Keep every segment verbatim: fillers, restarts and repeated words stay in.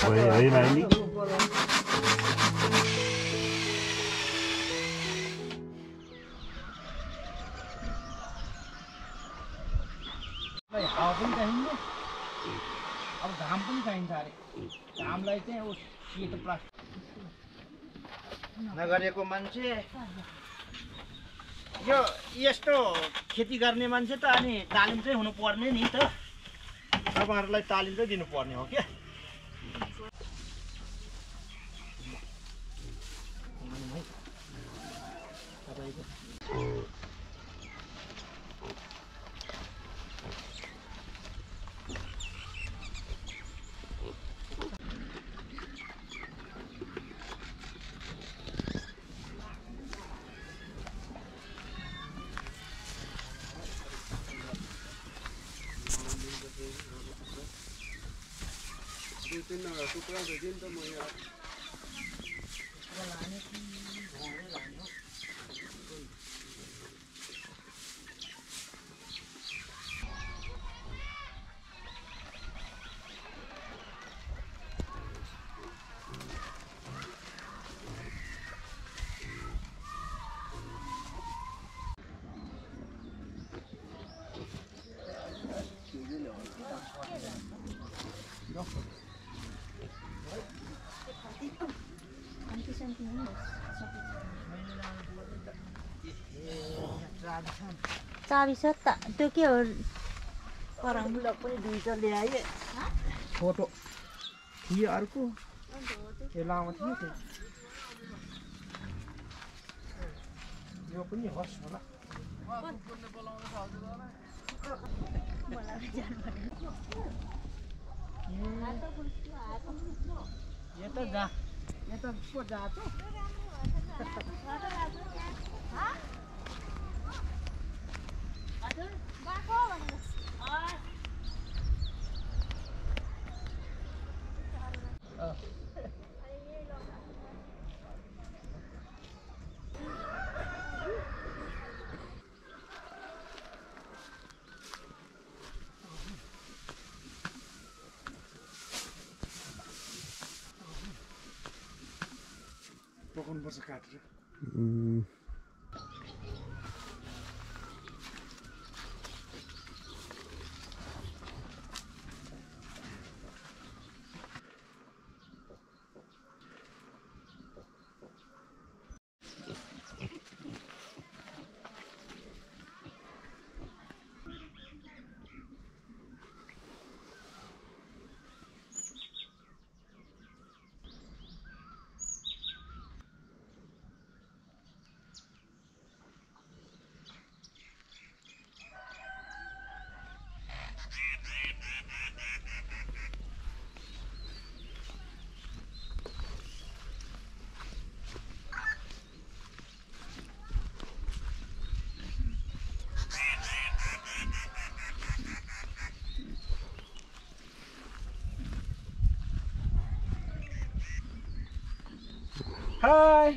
भयो है नानी? हावा पनि चाहिन्छ अब घाम पनि चाहिन्छ अरे घामलाई चाहिँ उस सेतो प्लास्टिक नगरेको मान्छे यो यस्तो खेती गर्ने मान्छे त अनि तालिम चाहिँ हुनु पर्ने नि त तपाईहरुलाई तालिम चाहिँ दिनु पर्ने हो के टुक्रा दे दिन तो मैं यार चाबी छ त त्यो के हो परमला पनि दुईटा ल्याए फोटो थियो अर्को यो लामो थियो त्यो यो पनि होस् होला यो त जा यो त को जातो पकाउनु पर्छ काटेर हाय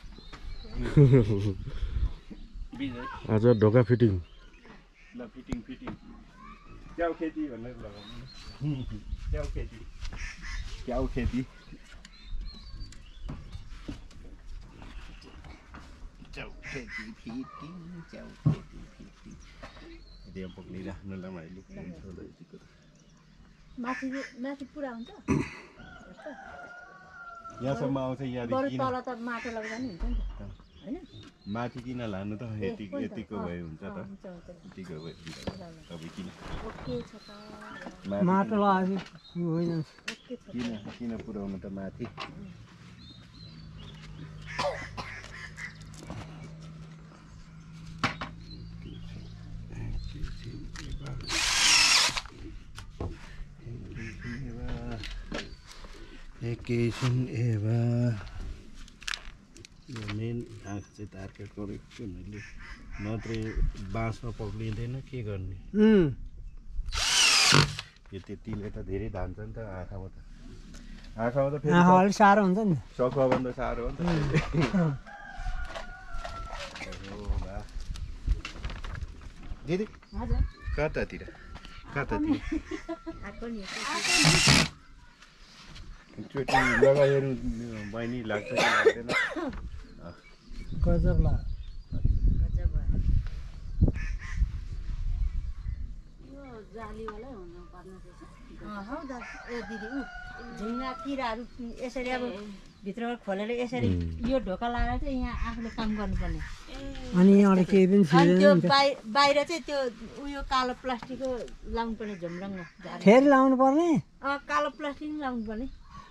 आज ढोका फिटिङ ल फिटिङ फिटिङ क्याउ खेती भनेर लगाउनु क्याउ खेती क्याउ खेती क्याउ खेती फिटिङ क्याउ खेती फिटिङ त्यो पक्ली राख्नुलाई मैले माथि माथि पुरा हुन्छ यहाँसम्म आउँछ बरु तल त माटो लगाउँदा नि हुन्छ नि त हैन माथि किन लानु त यति यतिको भए हुन्छ त यतिको भए तपाईँ किन ओके छ त माटो लाग्यो होइन किन किन पुर्याउनु त माथि एकैछिन एवा यो मेन आँखा चाहिँ तार्केको रहेको हुनाले नत्रै बाँसमा पक्रिँदैन के गर्ने यो त्यतिले त धेरै धान्छ नि त आँखामा त आँखामा त फेरि आँखा अलिक साह्रो हुन्छ नि सखुवाभन्दा साह्रो हो नि त दिदी कतातिर कतातिर चोटी लगाइहरू बहिनी लाग्छ कि लाग्दैन गजब ला गजब भयो यो जालीवाला हुनु पर्ने रहेछ हौ दा ए दिदी उ झिङ्गा किराहरू यसरी अब भित्रबाट खोलेर यसरी यो ढोका लगाएर चाहिँ यहाँ आफूले काम गर्नुपर्ने अनि अरू केही पनि अनि त्यो बाहिर बाहिर चाहिँ त्यो उयो कालो प्लास्टिकको लाउनु पर्ने झुम्रङमा फेरि लाउनु पर्ने अँ कालो प्लास्टिक पनि लाउनु पर्ने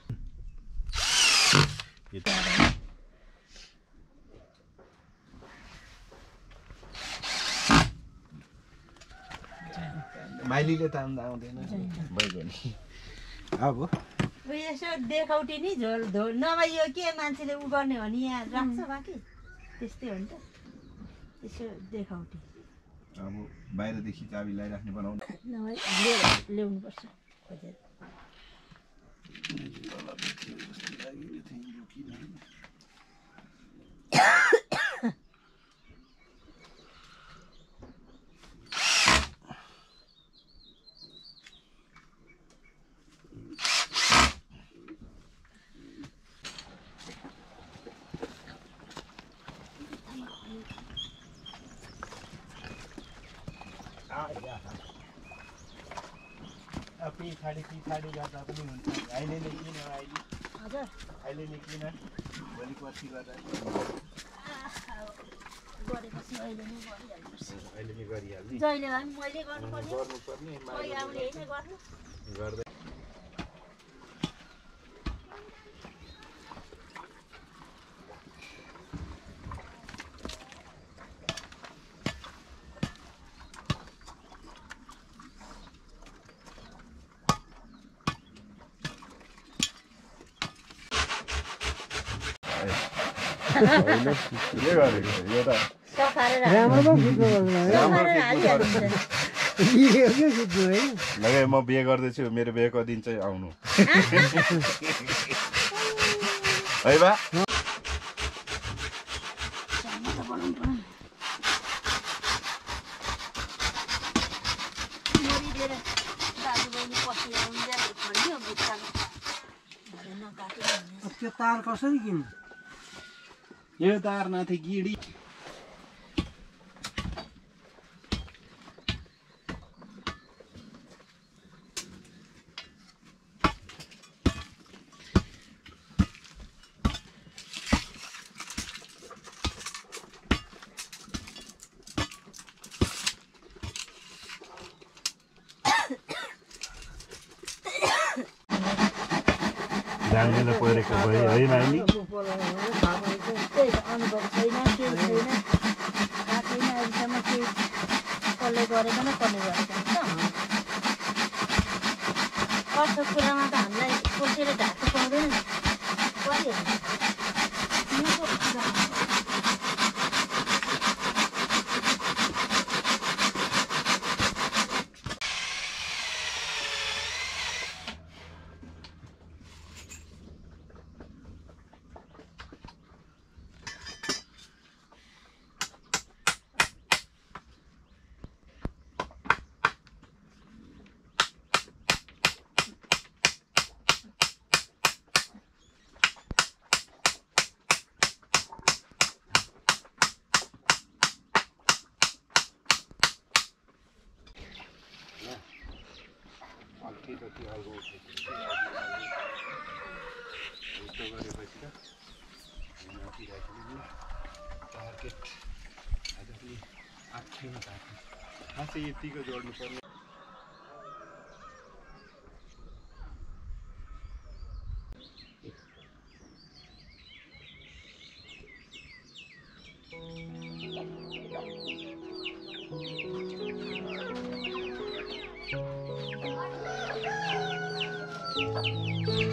माइलीले तान्दा आउँदैन बैगनी अब उयो यसो देखाउटी नि झोल धो नभए यो के मान्छेले उ गर्ने हो नि यहाँ राख्छ बाँकी त्यस्तै हो नि त यसो देखाउटी अब बाहिरदेखि चाबी लगाइराख्ने बनाउनु नभए लिएर ल्याउनुपर्छ खोजेर पिछाडि पिछाडि गर्दा पनि हुन्छ अहिले नै किन अहिले हजुर अहिले नै किन भोलि पर्सि गर्दा गरेपछि अहिले नै गरिहाल्नुपर्छ अहिले नै गरिहाल्ने जहिले भए पनि मैले गर्नुपर्ने गर्नुपर्ने कोही आउने होइन गर्नु गर्दै के गरेको यो त सफारेर राम्रो पो फुट्नु पर्छ सफारेर हालिहाल्नुहुन्छ बिहे के फुट्नु है लगे म बिहे गर्दैछु मेरो बिहेको दिन चाहिँ आउनु है बा त्यो तार कसरी किन्नु यो तार नाथे गिडी जान्दैन परेको भए है नानी त्यही अनुभव छैन केही छैन थाहा छैन अहिलेसम्म केही कसले गरेको न कसले गरेको अर्थ कुरामा त हामीलाई कसैले ढाक्नु पाउँदैन गरिहाल्छ यतिको जोड्नु पर्ने Thank you.